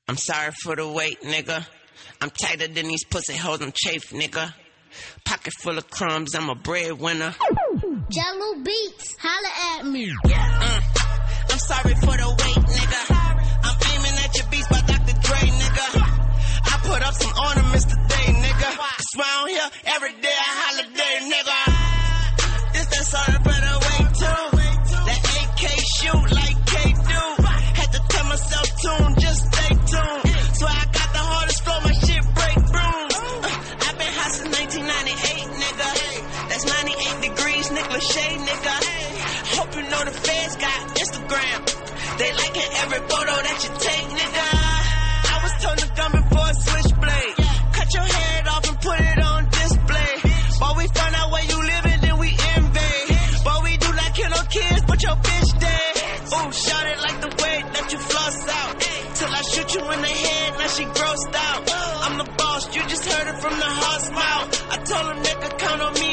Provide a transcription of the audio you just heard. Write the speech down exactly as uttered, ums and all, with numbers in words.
I'm sorry for the wait, nigga. I'm tighter than these pussy hoes, I'm chafe, nigga. Pocket full of crumbs, I'm a breadwinner. Jello Beats, holla at me. Uh, I'm sorry for the wait, nigga. I'm aiming at your beats by Doctor Dre, nigga. I put up some ornaments today, nigga. Cause round here, every day a holiday, nigga. This that sorry for the wait, too. That A K shoot like K do. Had to tell myself tune, just stay tuned. So I got the hardest flow, my shit break brooms. Uh, I've been hot since nineteen ninety-eight, nigga. That's ninety-eight degrees, Nick Lachey, nigga. Hope you know the feds got Instagram. They liking every photo that you take, nigga. I was told to come before a switchblade. Cut your head off and put it on display. But we find out where you live and then we invade. But we do not kill no kids, but your bitch dead. Ooh, shout it like the way that you floss out. Till I shoot you in the head, now she grossed out. I'm the boss, you just heard it from the horse mouth. I told a nigga count on me